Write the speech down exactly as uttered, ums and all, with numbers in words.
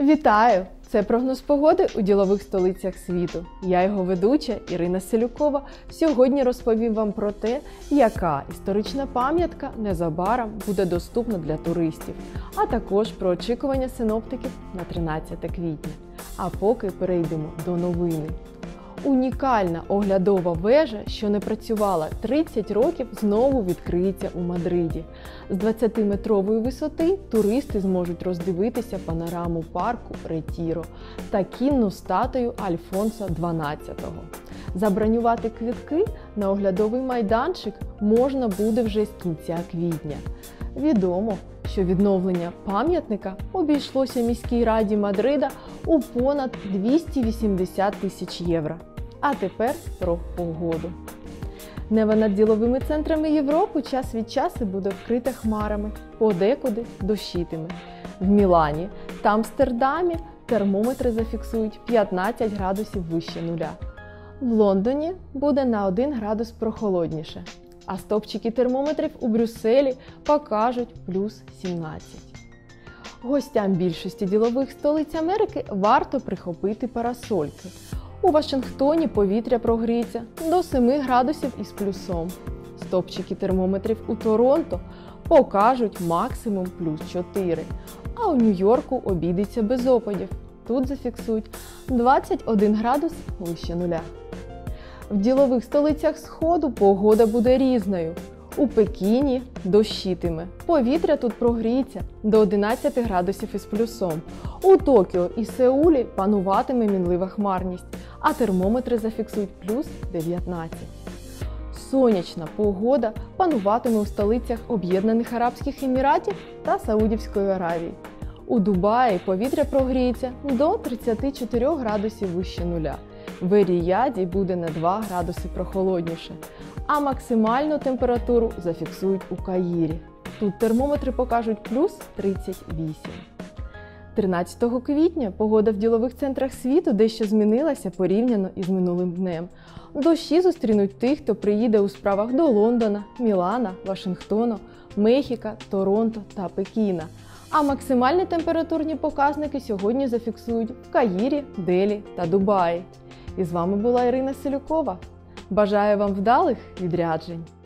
Вітаю! Це прогноз погоди у ділових столицях світу. Я його ведуча Ірина Селюкова. Сьогодні розповім вам про те, яка історична пам'ятка незабаром буде доступна для туристів, а також про очікування синоптиків на тринадцяте квітня. А поки перейдемо до новини. Унікальна оглядова вежа, що не працювала тридцять років, знову відкриється у Мадриді. З двадцятиметрової висоти туристи зможуть роздивитися панораму парку Ретіро та кінну статую Альфонса дванадцятого. Забронювати квитки на оглядовий майданчик можна буде вже з кінця квітня. Відомо, що відновлення пам'ятника обійшлося міській раді Мадрида у понад двісті вісімдесят тисяч євро. А тепер про погоду. Небо над діловими центрами Європи час від часу буде вкрите хмарами, подекуди дощитиме. В Мілані та Амстердамі термометри зафіксують п'ятнадцять градусів вище нуля. В Лондоні буде на один градус прохолодніше, а стопчики термометрів у Брюсселі покажуть плюс сімнадцять. Гостям більшості ділових столиць Америки варто прихопити парасольки. У Вашингтоні повітря прогріється до семи градусів із плюсом. Стопчики термометрів у Торонто покажуть максимум плюс чотири, а у Нью-Йорку обійдеться без опадів. Тут зафіксують двадцять один градус вище нуля. В ділових столицях Сходу погода буде різною. У Пекіні дощитиме. Повітря тут прогріється до одинадцяти градусів із плюсом. У Токіо і Сеулі пануватиме мінлива хмарність, а термометри зафіксують плюс дев'ятнадцять. Сонячна погода пануватиме у столицях Об'єднаних Арабських Еміратів та Саудівської Аравії. У Дубаї повітря прогріється до тридцяти чотирьох градусів вище нуля. В Ер-Рияді буде на два градуси прохолодніше, а максимальну температуру зафіксують у Каїрі. Тут термометри покажуть плюс тридцять вісім. тринадцятого квітня погода в ділових центрах світу дещо змінилася порівняно із минулим днем. Дощі зустрінуть тих, хто приїде у справах до Лондона, Мілана, Вашингтону, Мехіка, Торонто та Пекіна. А максимальні температурні показники сьогодні зафіксують в Каїрі, Делі та Дубаї. І з вами була Ірина Селюкова. Бажаю вам вдалих відряджень!